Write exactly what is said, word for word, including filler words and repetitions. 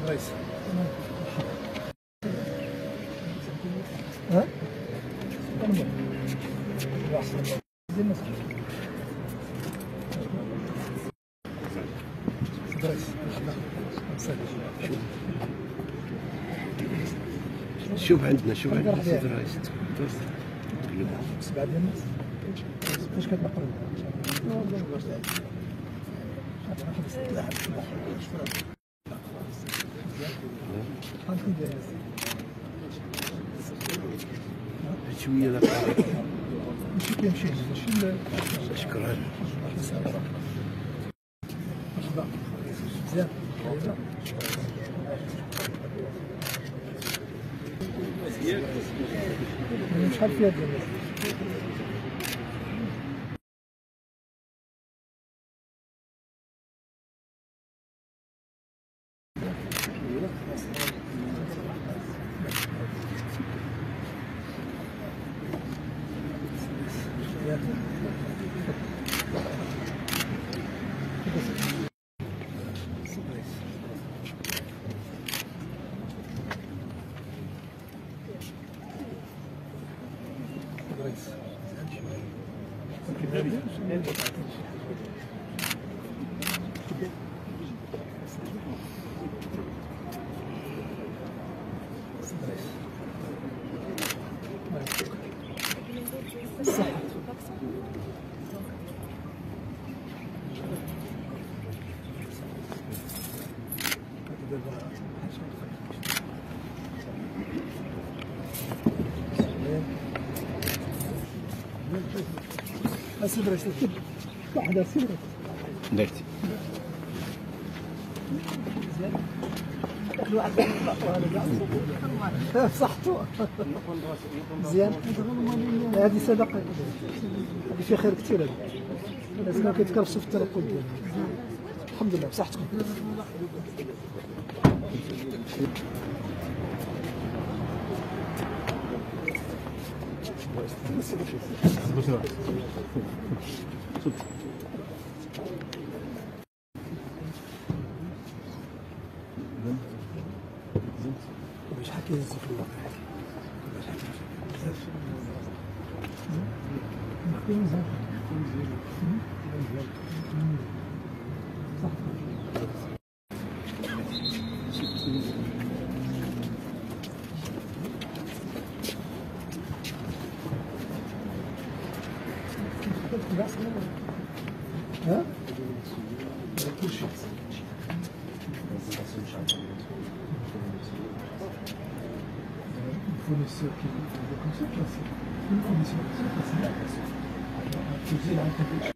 رئيس ها؟ شوف عندنا شوف عندنا سيد الرئيس سبعة ديال الناس فاش كتنقلوا شويه دابا ماشي كيمشي ماشي شكرا مزيان شحال فيها ديال الناس السيد رئيس واحد السيد رئيس درتي صحتو مزيان هذه صدقه هذه فيها خير كثير هذه لازم كيتكرفسوا في الترقب ديالنا الحمد لله بصحتكم باش حكي يزيد في الواقع باش حكي بزاف ها؟ كل شيء fournisseur qui est comme ça, c'est une fournisseur.